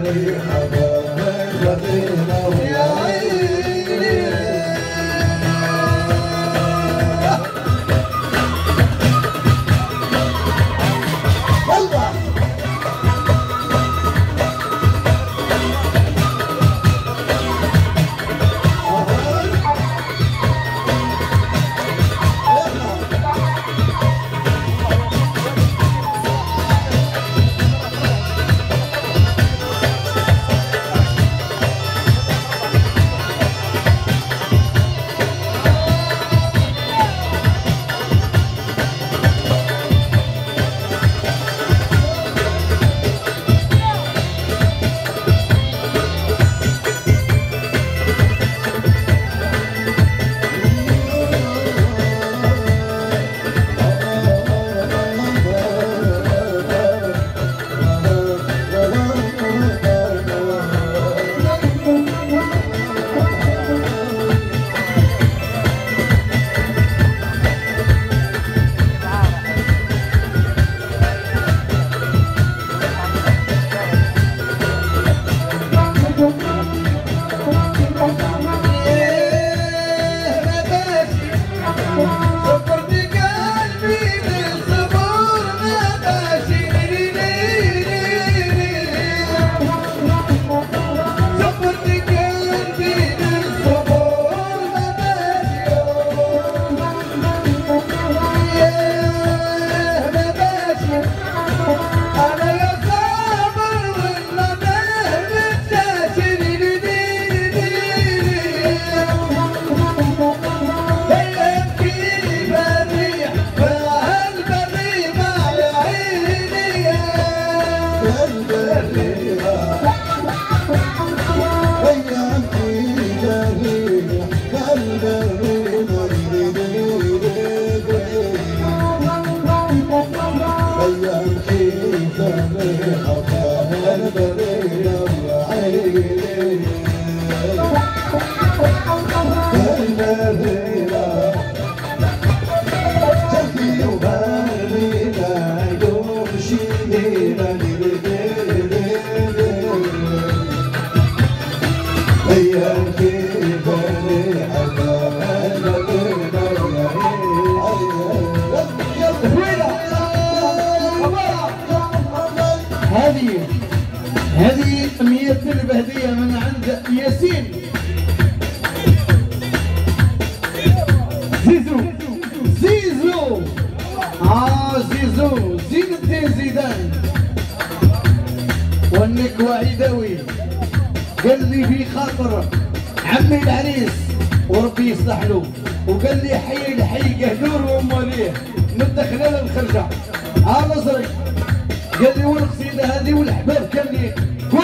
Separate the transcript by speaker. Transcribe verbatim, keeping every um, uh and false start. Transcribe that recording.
Speaker 1: هذه هذه مية ألف هدية من عند ياسين زيزو زيزو اه زيزو زين الدين زيدان والنكوة عيداوي قال لي في خاطر عمي العريس وربي يصلح له، وقال لي حي الحي قهدور ومواليه من دخلة للخرجة ها نصري، قال لي والقصيدة هذه والحباب كاملين